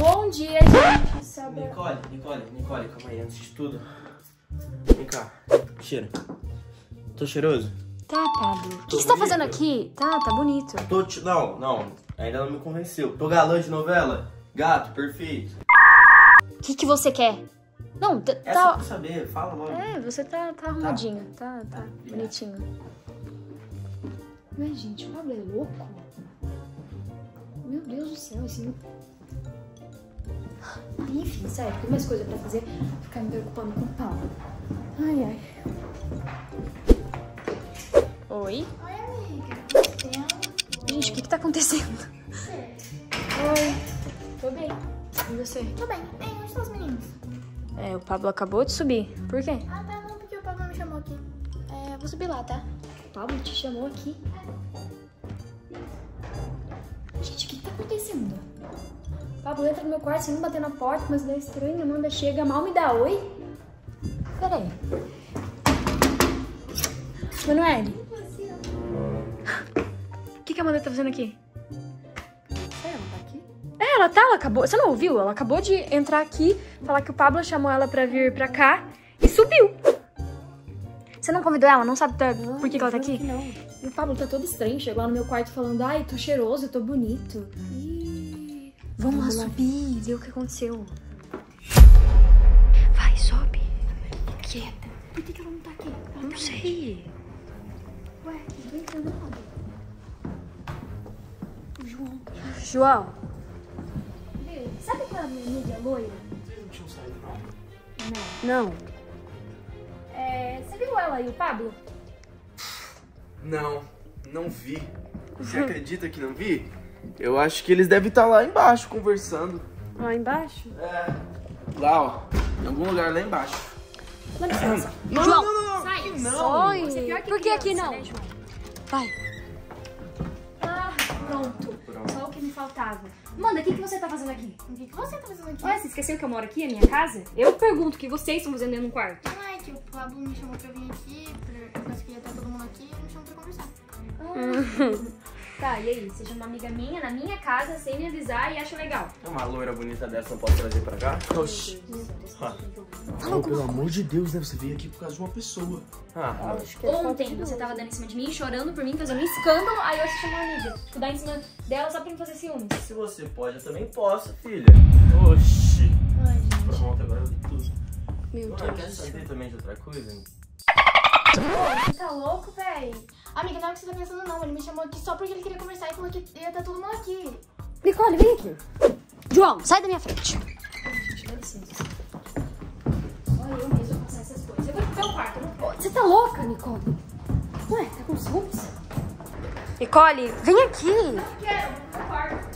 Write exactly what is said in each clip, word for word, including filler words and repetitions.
Bom dia, gente. Sabe... Nicole, Nicole, Nicole, calma aí, antes de tudo. Vem cá, cheira. Tô cheiroso? Tá, Pablo. O que, que você tá fazendo aqui? Tá, tá bonito. Tô te... Não, não, ainda não me convenceu. Tô galã de novela? Gato, perfeito. O que, que você quer? Não, tá... É só pra saber, fala logo. É, você tá, tá arrumadinho, tá, tá, tá bonitinho. Mas, gente, o Pablo é louco? Meu Deus do céu, esse... Enfim, sério, tem mais coisa pra fazer. Ficar me preocupando com o Pablo. Ai, ai. Oi? Oi, amiga. Você... Gente, o que que tá acontecendo? Você? Oi. Tô bem. E você? Tô bem. Ei, onde estão os meninos? É, o Pablo acabou de subir. Por quê? Ah, tá. Não, porque o Pablo me chamou aqui. É, vou subir lá, tá? O Pablo te chamou aqui. Gente, o que que tá acontecendo? O Pablo entra no meu quarto sem bater na porta, mas dá estranho, a Amanda chega, mal me dá oi. Peraí. Manoel. O que que a Amanda tá fazendo aqui? É, ela tá aqui? É, ela tá, ela acabou... Você não ouviu? Ela acabou de entrar aqui, falar que o Pablo chamou ela pra vir pra cá e subiu. Você não convidou ela? Não sabe tá, não, por que, que ela tá aqui? Não. E o Pablo tá todo estranho, chegou lá no meu quarto falando, ai, tô cheiroso, tô bonito. Ih... Vamos, Vamos lá subir, ver o que aconteceu. Vai, sobe. Quieta. Por que, que ela não tá aqui? Ela Não tá sei. Ué, não tô entendendo nada. O João. João. Meu, sabe aquela minha amiga loira? Vocês não tinham saído, não? Não. Não. É, você viu ela e o Pablo? Não, não vi. Você acredita que não vi? Eu acho que eles devem estar lá embaixo conversando. Lá embaixo? É. Lá, ó. Em algum lugar lá embaixo. Dá licença. Não, João, não, não, não. sai. Não. Oi. Você é pior que Por que aqui criança, não? né, João? Vai. Ah, pronto. Pronto. Só o que me faltava. Amanda, o que, que você tá fazendo aqui? O que, que você tá fazendo aqui? Ué, você esqueceu que eu moro aqui, a minha casa? Eu pergunto o que vocês estão fazendo dentro do quarto. Não, é que o Pablo me chamou pra vir aqui, pra... eu pensei que ia estar todo mundo aqui e me chamou pra conversar. Tá, e aí? Você chama uma amiga minha na minha casa sem me avisar e acha legal. Uma loira bonita dessa não posso trazer pra cá? Oxi. Ah. Oh, pelo amor de Deus, deve você veio aqui por causa de uma pessoa. Ah, Acho que Ontem você tava dando em cima de mim, chorando por mim, fazendo um escândalo, aí eu te chamou uma amiga. Tipo, dar em cima dela só pra me fazer ciúmes. se você pode, eu também posso, filha. Oxi. Ai, gente. Pronto, agora eu vi tudo. Meu Ah, quer Deus. saber também de outra coisa? Pô, você tá louco, véi? Amiga, não é o que você tá pensando, não. Ele me chamou aqui só porque ele queria conversar e falou que ia estar todo mundo aqui. Nicole, vem aqui. João, sai da minha frente. Gente, dá licença. Olha, eu mesmo passar essas coisas. Eu vou pro meu quarto, eu não posso. Você tá louca, Nicole? Ué, tá com ciúmes? Nicole, vem aqui. Não quero, eu vou pro meu quarto.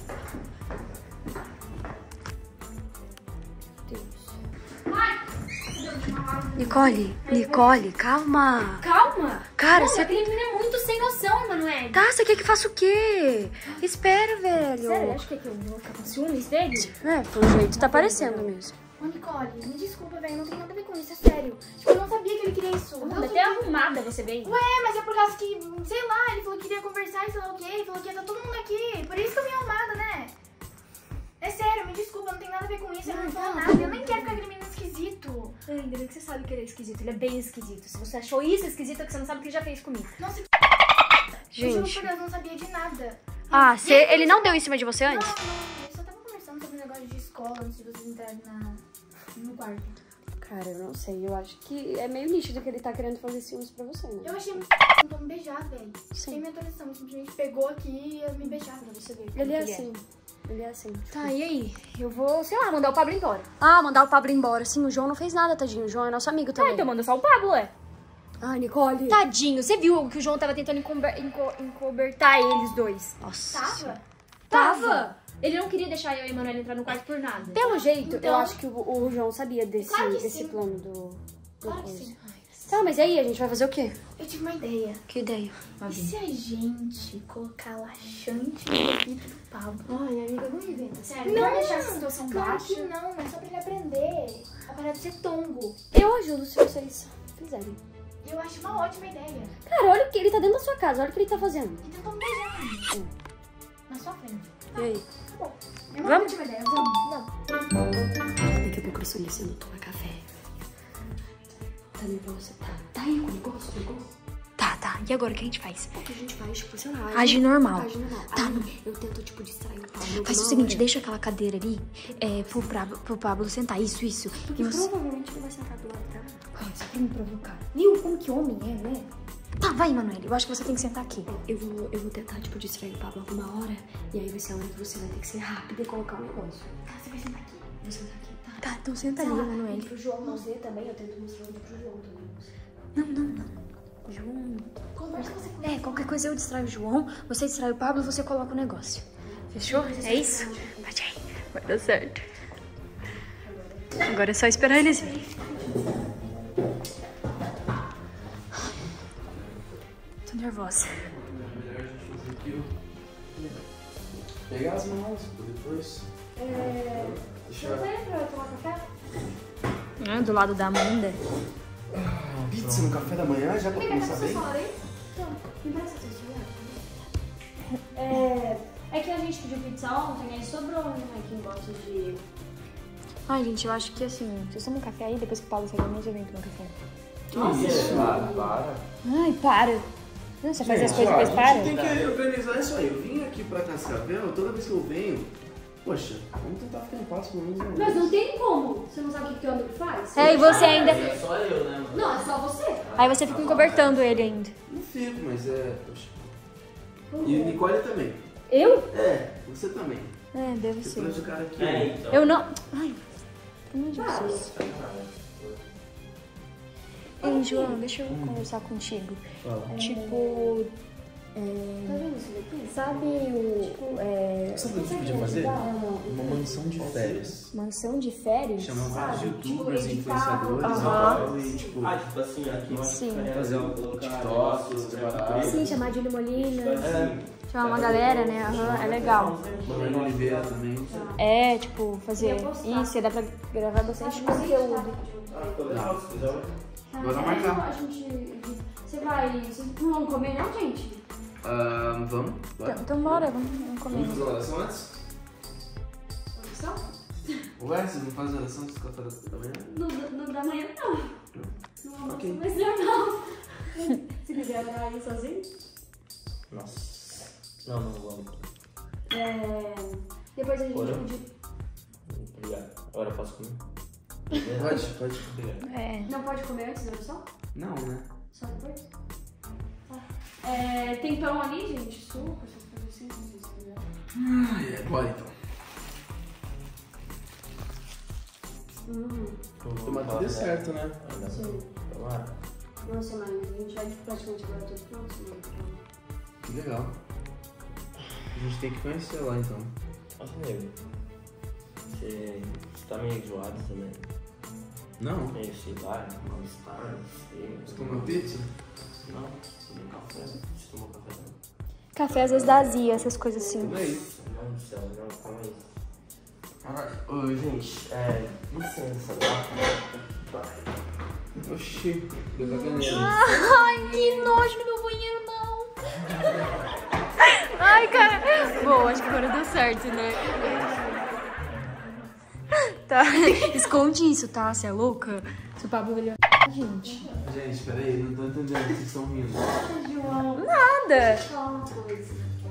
Nicole, Nicole, calma. Calma! Cara, Mano, você... aquele menino é muito sem noção, Emanuele. Tá, você quer que faça o quê? Espera, velho. Sério, acho que, é que eu vou ficar com ciúmes dele? É, pelo jeito tá parecendo mesmo. Ô, Nicole, me desculpa, velho. Não tem nada a ver com isso, é sério. Tipo, eu não sabia que ele queria isso. Amanda, Deus até me livre. arrumada você veio. Ué, mas é por causa que, sei lá, ele falou que queria conversar e sei lá o quê. Ele falou que ia estar todo mundo aqui. Por isso que eu vim arrumada, né? É sério, me desculpa, não tem nada a ver com isso. Eu não falo nada. Eu nem quero ficar aquele menino esquisito. É, ainda bem que você sabe que ele é esquisito. Ele é bem esquisito. Se você achou isso esquisito, é que você não sabe o que ele já fez comigo. Nossa, eu juro Gente. por Deus, não sabia de nada. Ah, você... ele não deu em cima de você Não, antes? não, eu só tava conversando sobre um negócio de escola antes de vocês entrarem na... no quarto. Cara, eu não sei. Eu acho que é meio nítido que ele tá querendo fazer ciúmes pra você, né? Eu achei muito tentou me beijar, velho. Sim. Sem minha autorização, ele simplesmente pegou aqui e ia me beijar pra você ver. Ele é Ele é. assim. Ele é assim. tipo. Tá, e aí? Eu vou, sei lá, mandar o Pablo embora. Ah, mandar o Pablo embora. Sim, o João não fez nada, tadinho. O João é nosso amigo Ah, também. então manda só o Pablo, é. Ai, Nicole. Tadinho, você viu que o João tava tentando encober- enco- encobertar eles dois. Nossa. Tava? Tava! Ele não queria deixar eu e a Emanuele entrar no quarto por nada. Pelo jeito, Então- eu acho que o, o João sabia desse, Claro que desse sim. plano do... do Claro que coisa. sim. Tá, mas e aí? A gente vai fazer o quê? Eu tive uma ideia. Que ideia? E se a gente colocar laxante no ouvido do Pablo? Ai, amiga, não inventa. Sério, Não, não vai deixar essa situação Claro baixa. que não, é só pra ele aprender a parar de ser tongo. Eu ajudo se vocês fizerem. Eu acho uma ótima ideia. Cara, olha o que ele tá dentro da sua casa. Olha o que ele tá fazendo. E tentou me beijar. Na sua frente. E aí? Tá bom. É uma Vamos? ótima ideia, vamos. Isso, ele não toma café. Tá nervosa? Tá. Tá aí com o negócio, o negócio. Tá, tá. E agora o que a gente faz? O que a gente faz? Tipo, sei lá. Age normal. Age normal. Tá. Aí eu tento, tipo, distrair o Pablo. Faz o seguinte, deixa aquela cadeira ali é, pro, pra, pro Pablo sentar. Isso, isso. Porque E você... provavelmente ele vai sentar do lado dela. Ai, só pra me provocar. Viu como que homem é, né? Tá, vai, Manoel. Eu acho que você tem que sentar aqui. Eu vou, eu vou tentar, tipo, distrair o Pablo alguma hora. E aí vai ser a hora que você vai ter que ser rápida e colocar o negócio. Tá, você vai sentar aqui. Vou sentar aqui, tá? Tá, então senta ali, Manoel. E pro João não ver também, eu tento mostrar ele pro João também. Não, não, não. João... Conversa com você. É, qualquer coisa eu distraio o João, você distrai o Pablo e você coloca o negócio. Fechou? É isso? Bate aí. Vai dar certo. Agora é só esperar eles virem. Tô nervosa. Melhor a gente fazer aqui, ó. Pegar as mãos, depois. É... Deixa Você eu... vai pra tomar café? Ah, do lado da Amanda. Pizza no café da manhã, já pra Amiga, tá começar com seu bem? celular aí? Então, me empresta seu celular. É... É que a gente pediu pizza ontem, aí sobrou, né? Quem gosta de... Ai, gente, eu acho que assim, vocês tomam um café aí, depois que o Paulo sair da mesa, eu venho tomar café. Que isso? Para, para. Ai, para. Não, você faz as Gente, coisas ó, depois a para? gente tem que organizar isso aí. Eu vim aqui pra Cascavel, toda vez que eu venho... Poxa, vamos tentar ficar em paz pelo menos uma Mas vez. não tem como. Você não sabe o que que o amigo faz? É, e você ainda... É só eu, né, mano? Não, é só você. Aí você fica encobertando ele ainda. Não fico, mas é... Poxa. E Nicole também. Eu? É, você também. É, deve Você ser. trouxe o cara aqui. É, então. Eu não... Ai, pelo amor de Deus. Ei, João, deixa eu conversar contigo. Fala. Tipo... Tá vendo isso daqui? Sabe o... É, Sabe o que a gente podia fazer? Uma mansão de férias. mansão de férias? Chamar vários Tipo, youtubers, editar, influenciadores aham. e tipo... Ah, tipo assim, aqui eu acho que Sim. ficaria Fazer legal um colocar TikTok, negócios, essas né, paradas. Sim, chamar de Júlio Molina. É, Chamar uma galera, né? Aham, é legal. Mariana Oliveira também. É, tipo, fazer isso, e dá pra gravar bastante conteúdo. Ah, ficou legal, se quiser. Bora marcar. A gente... Você vai... Vocês não vão comer não, gente? Ah, vamos? Então, Bora. então bora, vamos, vamos comer. Vamos fazer a oração antes? Opção? Ué, vocês não fazem oração dos café da manhã? No, no da manhã, não. No almoço Ok. vai ser não. Se quiser orar aí sozinho. Nossa. Não, não vamos. É... Depois a gente Ora. pediu... Obrigado. Agora eu posso comer? Pode, pode. Obrigado. É. Não pode comer antes da oração? Não, né? Só depois? Tá. É, tem pão ali, gente? Suco, essas coisas assim, não sei se quiser. Ai, é, bora então. Hum, Tomara que dê certo, né? sim. Tomara. Nossa, mãe, a gente vai praticamente agora todo final de semana. Que legal. A gente tem que conhecer lá então. Nossa, amigo. Você, você tá meio enjoado também. Não? Meio, sei lá, mal-estar, não sei. Você comeu pizza? Não, tomei café. Você tomou café não? Café às vezes dá azia, essas coisas assim. Tudo aí. Não, do céu, não, calma aí. Caralho. Ô, gente, é, licença, tá? Oxi, deu caganeira. Ai, que nojo no meu banheiro, não. Ai, cara. Bom, acho que agora deu certo, né? Tá, esconde isso, tá? Você é louca? Se o Pablo olhar... Gente. Gente, peraí, não tô entendendo o que vocês estão rindo. João, Nada. só uma coisa.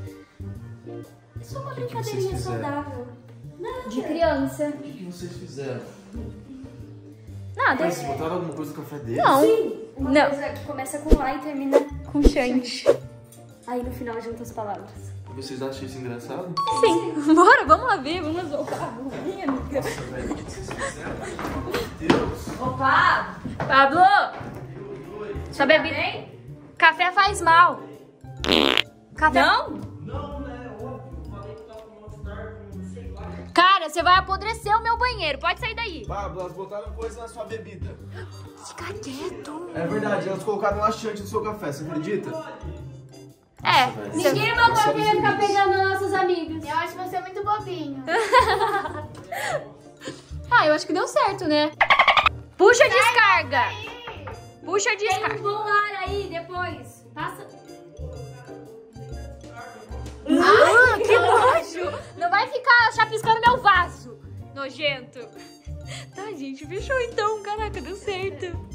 É só uma O que que brincadeirinha vocês fizeram? saudável. Nada. De criança. O que, que vocês fizeram? Nada. Mas vocês botaram alguma coisa no café dele? Não. Uma Não. coisa que começa com lá e termina... Com chante. Aí no final junta as palavras. Vocês acham isso engraçado? Sim. Bora, vamos lá ver. Vamos lá ver o Pablo. Minha amiga. Nossa, velho, o que vocês fizeram? Pelo amor de Deus. Opa! Pablo! Sua bebida... Café faz mal. Café... Não? Não, né? Óbvio. Falei que tava com mal-estar, com sei lá. Cara, você vai apodrecer o meu banheiro. Pode sair daí. Pablo, elas botaram coisa na sua bebida. Fica quieto. É verdade, elas colocaram laxante no seu café, você acredita? É. velho. você- Ninguém mandou Só querer ficar isso. pegando nossos amigos. Eu acho você muito bobinho. Ah, eu acho que deu certo, né? Puxa a descarga. Puxa a Tem um descarga. bom ar aí depois. Passa. Ah, que nojo. Não vai ficar chapiscando meu vaso. Nojento. Tá, gente, fechou então. Caraca, deu certo.